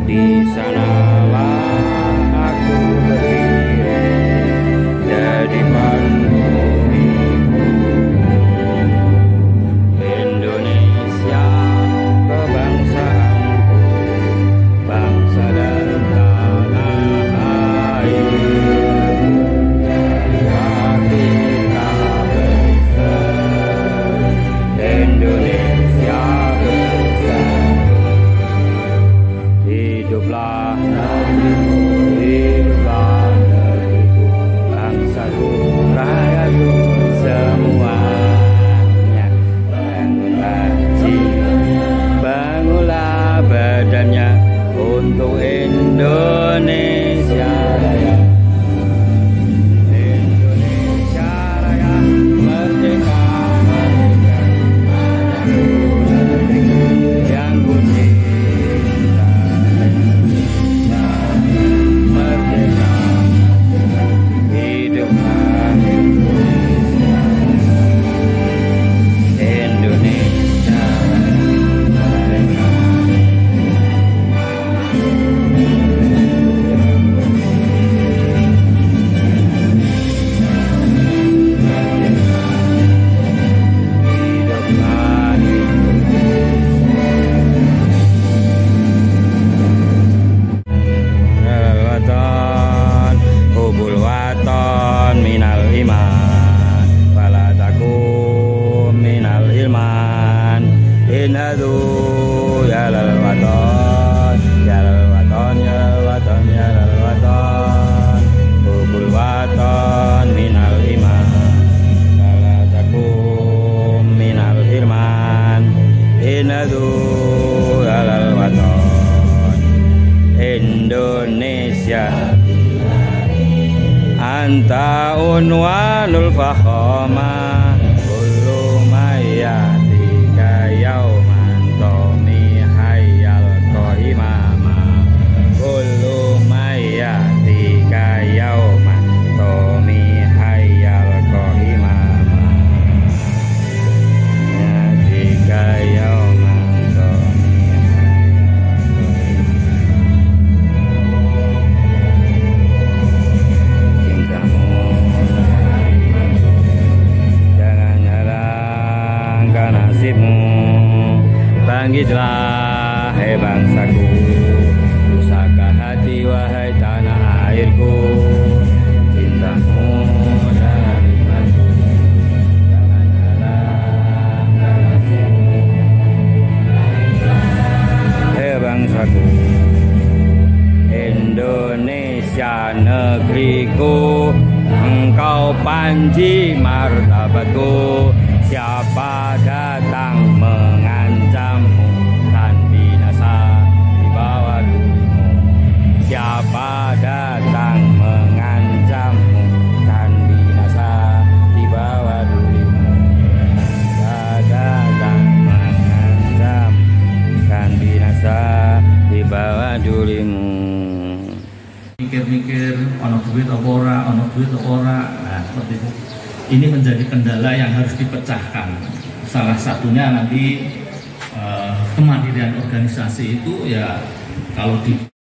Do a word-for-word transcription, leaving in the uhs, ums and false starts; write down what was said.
Di sanalah aku berdiri jadi penghunimu. Indonesia kebangsaanku, bangsa dan tanah air. Hati tak besar, Indonesia besar. Hiduplah negeriku, hiduplah negeriku, bangsaku, rakyatku semuanya. Bangunlah jiwa, bangunlah badannya untuk Indonesia Raya. Indonesia Raya merdeka, merdeka, merdeka, yang ku cinta. Merdeka, hiduplah Indonesia, merdeka. Hiduplah Indonesia. Hubul waton minal iman, wala takum minal ilman. Inadu ya lal waton, ya lal waton, ya lal waton, ya lal waton. Hubul waton minal iman, wala takum minal ilman. Inadu ya lal waton. Indonesia anta unwanul fakhama, kullu mayatika yauman tomi hayyal kohimama. Kullu mayatika yauman tomi hayyal kohimama. Yatika yauman tomi nasibmu. Bangkitlah hai bangsaku, pusaka hati wahai tanah airku. Cintamu dalam imanku, jangan halang nasibmu. Hai bangsaku, Indonesia negeriku, engkau panji martabatku. Siapa datang mengancammu kan binasa di bawah durimu. Siapa datang mengancammu kan binasa di bawah durimu. Siapa datang mengancam kan binasa di bawah durimu. Mikir-mikir ono duit apa ora, ono duit apa ora. Nah, seperti itu. Ini menjadi kendala yang harus dipecahkan. Salah satunya nanti eh, kemandirian organisasi itu ya kalau di